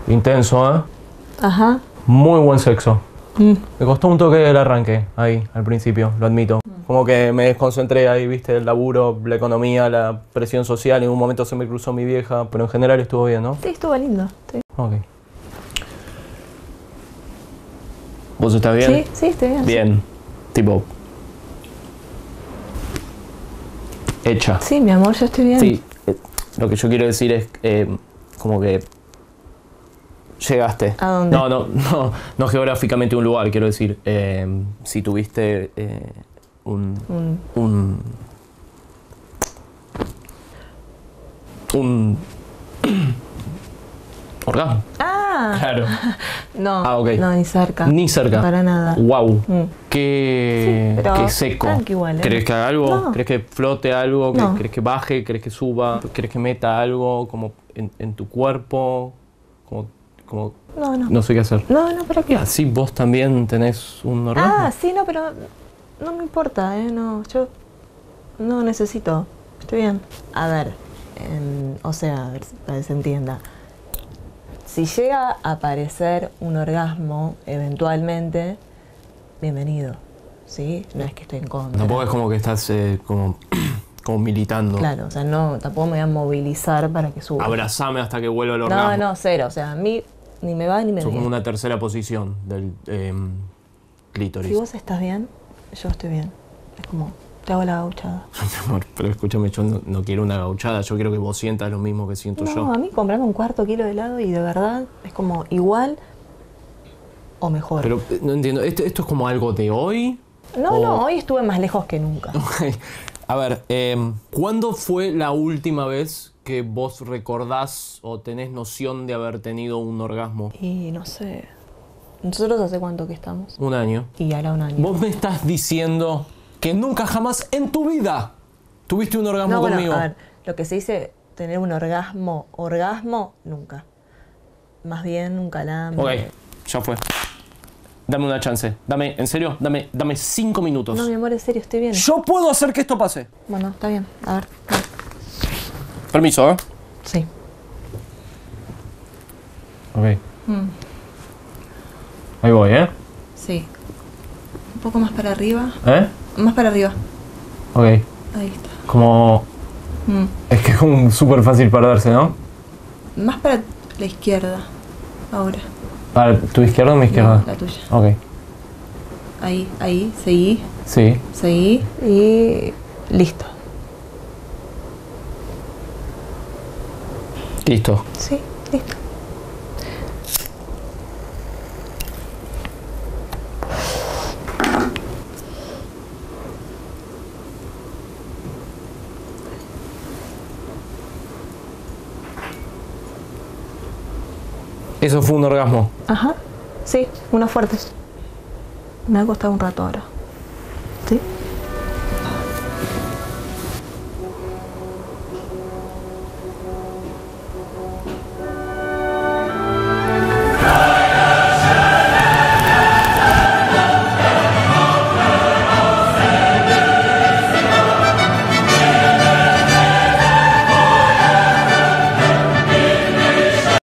Intenso, ¿eh? Ajá. Muy buen sexo. Me costó un toque el arranque, ahí, al principio, lo admito. Como que me desconcentré ahí, viste, el laburo, la economía, la presión social. En un momento se me cruzó mi vieja, pero en general estuvo bien, ¿no? Sí, estuvo lindo. Sí. Ok. ¿Vos estás bien? Sí, estoy bien. Bien. Tipo... hecha. Sí, mi amor, yo estoy bien. Sí. Lo que yo quiero decir es como que... llegaste. ¿A dónde? No geográficamente un lugar, quiero decir. Si tuviste un orgasmo. Ah, Claro. no, Ok. no, ni cerca. Ni cerca. Para nada. Wow. Sí, pero Qué seco. tranqui igual, ¿eh? ¿Crees que haga algo? No. ¿Crees que flote algo? No. ¿Crees que baje? ¿Crees que suba? ¿Crees que meta algo como en tu cuerpo? Como No. no sé qué hacer. No, ¿para qué? Así vos también tenés un orgasmo. Ah, sí, no, pero no me importa, no, yo no necesito, estoy bien. A ver, o sea, a ver, para que se entienda. Si llega a aparecer un orgasmo, eventualmente, bienvenido, ¿sí? No es que estoy en contra. Tampoco es como que estás como militando. Claro, o sea, no, tampoco me voy a movilizar para que suba. Abrazame hasta que vuelva el orgasmo. No, cero, o sea, a mí ni me va ni me Sos como viene. una tercera posición del clítoris. Si vos estás bien, yo estoy bien. Es como, te hago la gauchada. Mi amor, pero escúchame, yo no quiero una gauchada, yo quiero que vos sientas lo mismo que siento yo. No, a mí comprarme un cuarto kilo de helado y de verdad es como igual o mejor. Pero no entiendo, ¿esto es como algo de hoy? No, hoy estuve más lejos que nunca. A ver, ¿cuándo fue la última vez que vos recordás o tenés noción de haber tenido un orgasmo? Y no sé, ¿nosotros hace cuánto que estamos? Un año. Y ahora un año. Vos me estás diciendo que nunca jamás en tu vida tuviste un orgasmo No, bueno, conmigo. a ver, lo que se dice tener un orgasmo, nunca. Más bien un calambre. Ok, ya fue. Dame una chance. Dame, en serio, dame 5 minutos. No, mi amor, en serio, estoy bien. Yo puedo hacer que esto pase. Bueno, está bien. A ver. Permiso, ¿eh? Sí. Ok. Ahí voy, ¿eh? Sí. Un poco más para arriba. ¿Eh? Más para arriba. Ok. Ahí está. Como... Es que es como súper fácil perderse, ¿no? Más para la izquierda. Ahora. ¿Para tu izquierda o mi izquierda? No, la tuya. Ok. Ahí, seguí. Sí. Seguí y listo. Listo. Sí, listo. Eso fue un orgasmo. Ajá. Sí, unos fuertes. Me ha costado un rato ahora. ¿Sí?